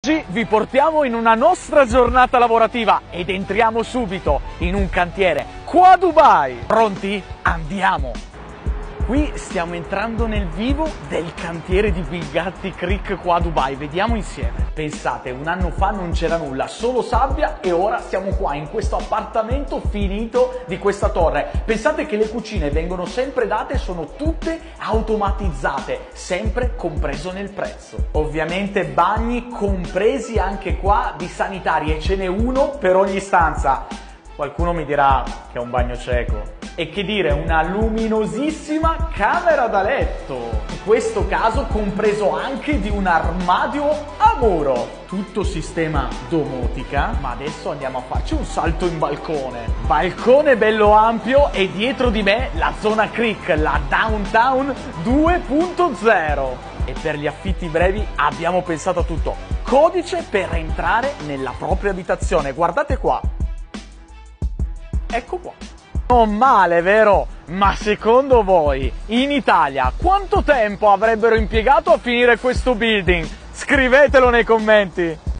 Oggi vi portiamo in una nostra giornata lavorativa ed entriamo subito in un cantiere qua a Dubai. Pronti? Andiamo! Qui stiamo entrando nel vivo del cantiere di Bugatti Creek qua a Dubai, vediamo insieme. Pensate, un anno fa non c'era nulla, solo sabbia e ora siamo qua in questo appartamento finito di questa torre. Pensate che le cucine vengono sempre date, sono tutte automatizzate, sempre compreso nel prezzo. Ovviamente bagni compresi anche qua di sanitari e ce n'è uno per ogni stanza. Qualcuno mi dirà che è un bagno cieco. E che dire, una luminosissima camera da letto, in questo caso compreso anche di un armadio a muro. Tutto sistema domotica, ma adesso andiamo a farci un salto in balcone. Balcone bello ampio e dietro di me la zona Creek, la Downtown 2.0. E per gli affitti brevi abbiamo pensato a tutto. Codice per entrare nella propria abitazione, guardate qua. Ecco qua. Non male, vero? Ma secondo voi, in Italia, quanto tempo avrebbero impiegato a finire questo building? Scrivetelo nei commenti!